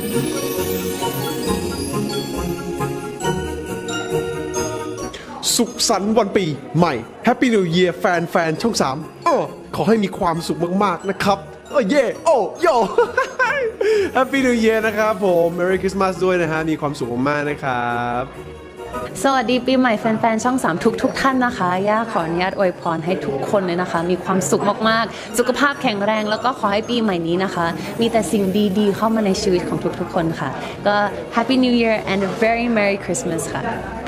สุขสันต์วันปีใหม่ Happy New Year แฟนช่อง3ขอให้มีความสุขมากๆนะครับเย่โย Happy New Year นะครับผม Merry Christmas ด้วยนะฮะมีความสุขมากๆนะครับสวัสดีปีใหม่แฟนๆช่อง3ทุกท่านนะคะย่าขออนุญาตอวยพรให้ทุกคนเลยนะคะมีความสุขมากๆสุขภาพแข็งแรงแล้วก็ขอให้ปีใหม่นี้นะคะมีแต่สิ่งดีๆเข้ามาในชีวิตของทุกๆคนค่ะก็ Happy New Year and a very Merry Christmas ค่ะ